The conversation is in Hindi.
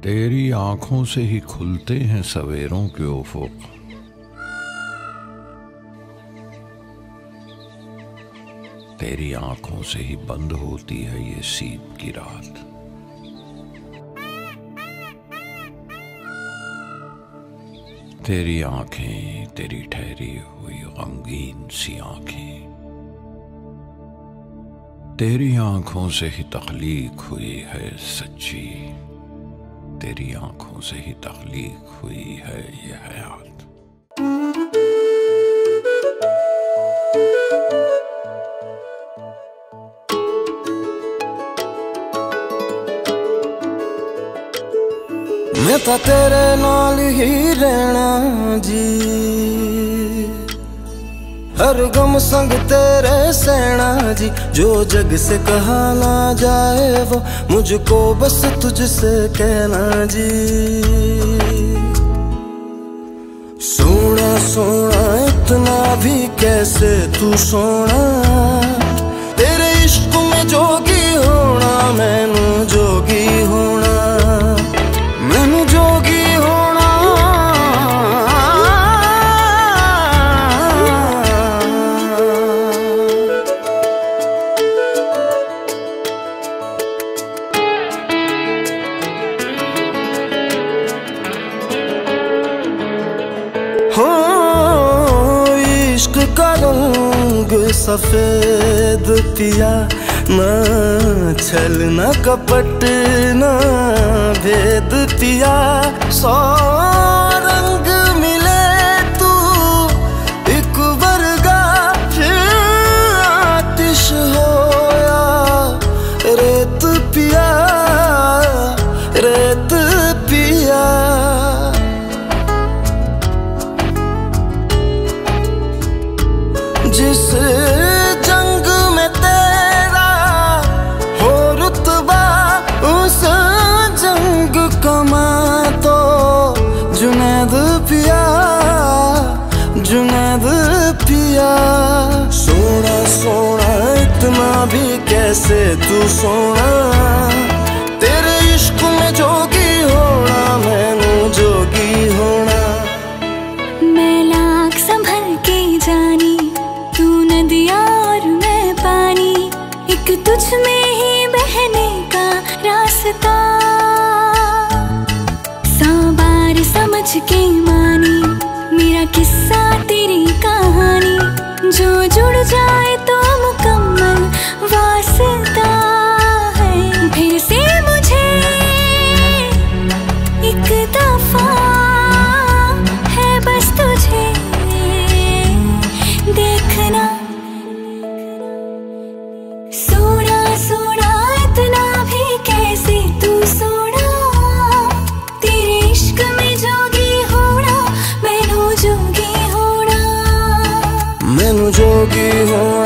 तेरी आंखों से ही खुलते हैं सवेरों के उफुक, तेरी आंखों से ही बंद होती है ये सीप की रात। तेरी आंखें, तेरी ठहरी हुई गमगीन सी आंखें, तेरी आंखों से ही तख्लीक हुई है सच्ची, तेरी आंखों से ही तख्लीक हुई है ये हयात। मैं तो तेरे नाल ही रहना जी, हर गम संग तेरे सहना जी। जो जग से कहा ना जाए वो मुझको बस तुझसे कहना जी। सोना सोना इतना भी कैसे तू सोना, तेरे इश्क में जोगी होना, मैनू जोगी होना, मैनू जोगी होना। हो इश्क का रंग सफेद पिया, ना छल ना कपट ना भेद पिया। सौ रंग मिले तू एक वर्गा, फिर आतिश होया रेत पिया, रेत पिया। जिस जंग में तेरा हो रुतबा, उस जंग कमा तो जुनैद पिया, जुनैद पिया। सोना सोना इतना भी कैसे तू सोना, तेरे इश्क में जोगी होना, मैनू जोगी होना। मैं लाख संभल के जानी, तू नदिया और मैं पानी, एक तुझ में ही बहने का रास्ता। सौ बार समझ के मानी मेरा किस्सा तेरी कहानी, जो जुड़ जाए तो मुकम्मल वास्ता है। फिर से मुझे एक दफा है बस तुझे देखना। सोना सोना इतना भी कैसे तू सोना, तेरे इश्क में जोगी होना, मैनू जोगी होना, मैनू जोगी होना।